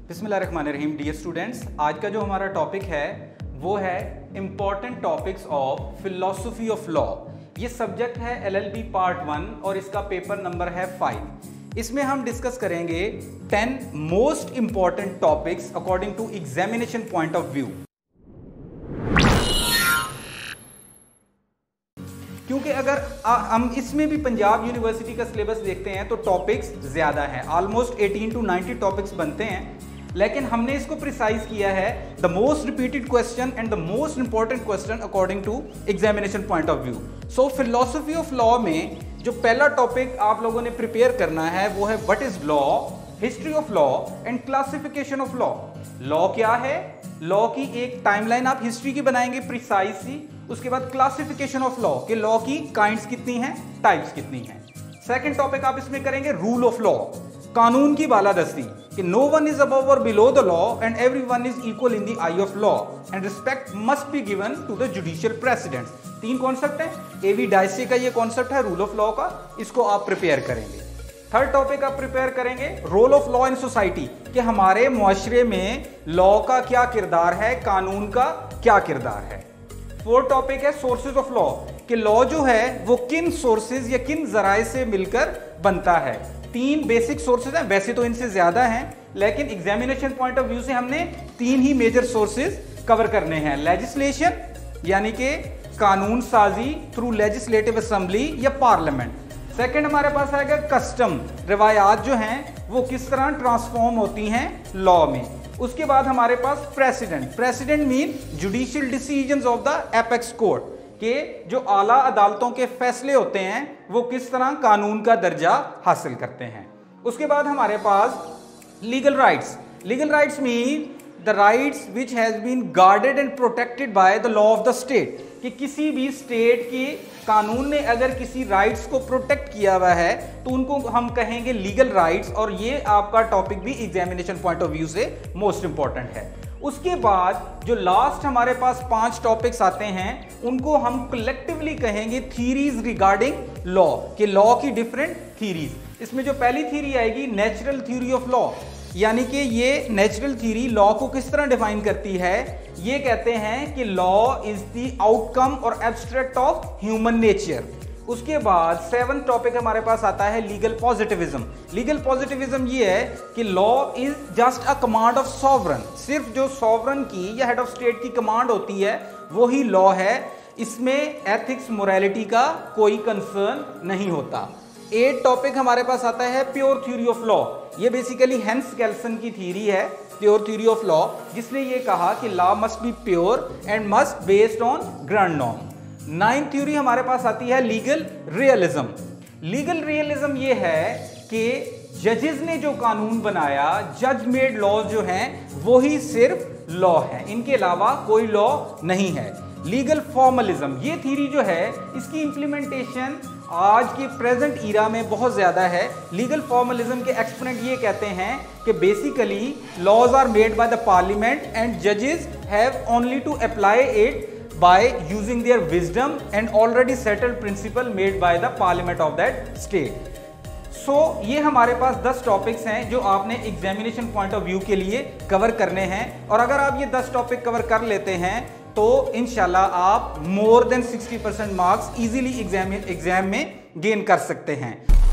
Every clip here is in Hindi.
बिस्मिल्लाहिर्रहमानिर्रहीम। डियर स्टूडेंट्स, आज का जो हमारा टॉपिक है वो है important topics of philosophy of law. ये सब्जेक्ट है LLB पार्ट 1 और इसका पेपर नंबर है 5। इसमें हम डिस्कस करेंगे 10 most important topics according to examination point of view. क्योंकि अगर हम इसमें भी पंजाब यूनिवर्सिटी का सिलेबस देखते हैं तो टॉपिक्स ज़्यादा हैं, ऑलमोस्ट 18 to 90 टॉपिक्स बनते हैं, लेकिन हमने इसको प्रिसाइज किया है the most repeated question and the most important question according to examination point of view. So philosophy of law में जो पहला टॉपिक आप लोगों ने प्रिपेयर करना है वो है what is law, history of law and classification of law. Law क्या है, लॉ की एक टाइमलाइन आप हिस्ट्री की बनाएंगे प्रिसाइज सी। उसके बाद क्लासिफिकेशन ऑफ लॉ कि लॉ की काइंड्स कितनी हैं, टाइप्स कितनी हैं। सेकंड टॉपिक आप इसमें करेंगे रूल ऑफ लॉ, कानून की बालादस्ती कि नो वन इज अबव और below the law and everyone is equal in the eye of law and respect must be given to the judicial precedents. 3 concept है। एवी डाइसे का ये कॉन्सेप्ट है रूल ऑफ लॉ का, इसको आप प्रिपेयर करेंगे। थर्ड टॉपिक आप प्रिपेयर करेंगे role of law in society कि हमारे मुआशरे में लॉ का क्या किरदार है, कानून का क्या किरदार है। फोर्थ टॉपिक है सोर्सेज ऑफ लॉ कि लॉ जो है वो किन सोर्सेज या किन जराए से मिलकर बनता है। 3 बेसिक सोर्सेज हैं, वैसे तो इनसे ज्यादा हैं, लेकिन एग्जामिनेशन पॉइंट ऑफ व्यू से हमने 3 ही मेजर सोर्सेज कवर करने हैं। लेजिस्लेशन यानी कि कानून साजी थ्रू लेजिस्लेटिव असेंबली या पार्लियामेंट। सेकंड हमारे पास आएगा कस्टम, रिवायात जो हैं वो किस तरह ट्रांसफॉर्म होती हैं लॉ में। उसके बाद हमारे पास precedent, precedent mean judicial decisions of the apex court के जो आला अदालतों के फैसले होते हैं वो किस तरह कानून का दर्जा हासिल करते हैं। उसके बाद हमारे पास legal rights, legal rights mean the rights which has been guarded and protected by the law of the state कि किसी भी स्टेट की कानून ने अगर किसी राइट्स को प्रोटेक्ट किया हुआ है तो उनको हम कहेंगे लीगल राइट्स, और ये आपका टॉपिक भी एग्जामिनेशन पॉइंट ऑफ व्यू से मोस्ट इंपॉर्टेंट है। उसके बाद जो लास्ट हमारे पास 5 टॉपिक्स आते हैं उनको हम कलेक्टिवली कहेंगे थीरीज रिगार्डिंग लॉ कि लॉ की डिफरेंट थीरीज। इसमें जो पहली थीरी आएगी नेचुरल थ्योरी ऑफ लॉ, यानी कि ये नेचुरल थ्योरी लॉ को किस तरह डिफाइन करती है। ये कहते हैं कि लॉ इज द आउटकम और एब्स्ट्रैक्ट ऑफ ह्यूमन नेचर। उसके बाद 7th टॉपिक हमारे पास आता है लीगल पॉजिटिविज्म। लीगल पॉजिटिविज्म ये है कि law is just a command of sovereign, सिर्फ जो सॉवरन की या हेड ऑफ स्टेट की कमांड होती है वो ही लॉ है, इसमें एथिक्स मोरालिटी का कोई कंसर्न नहीं होता। 8th टॉपिक हमारे पास आता है प्योर थ्योरी ऑफ लॉ। ये बेसिकली हेंस कैल्सन की थ्योरी है, प्योर थ्योरी ऑफ लॉ, जिसने ये कहा कि law must be pure and must based on grand norm. 9th theory हमारे पास आती है लीगल रियलिज्म। लीगल रियलिज्म ये है कि जजेस ने जो कानून बनाया, जज मेड लॉ जो हैं वो ही सिर्फ लॉ है, इनके अलावा कोई लॉ नहीं है। लीगल फॉर्मलिज्म, ये थ्योरी जो है इसकी इंप्लीमेंटेशन आज के प्रेजेंट ईरा में बहुत ज्यादा है। लीगल फॉर्मलिज्म के एक्सपोनेंट ये कहते हैं कि basically laws are made by the parliament and जजेस have only to apply it by using their wisdom and already settled principle made by the parliament of that state. So ये हमारे पास 10 टॉपिक्स हैं जो आपने एग्जामिनेशन पॉइंट ऑफ व्यू के लिए कवर करने हैं, और अगर आप ये 10 टॉपिक कवर कर लेते हैं तो इंशाल्लाह आप more than 60% marks easily exam में गेन कर सकते हैं।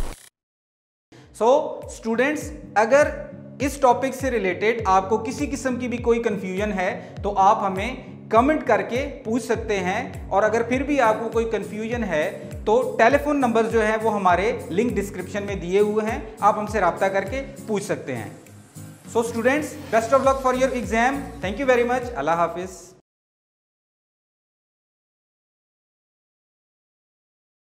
सो स्टूडेंट्स, अगर इस टॉपिक से रिलेटेड आपको किसी किस्म की भी कोई कंफ्यूजन है तो आप हमें कमेंट करके पूछ सकते हैं, और अगर फिर भी आपको कोई कंफ्यूजन है तो टेलीफोन नंबर जो है वो हमारे लिंक डिस्क्रिप्शन में दिए हुए हैं, आप हमसे रब्ता करके पूछ सकते हैं। So students, best of luck for your exam. Thank you very much. अल्लाह हाफिज।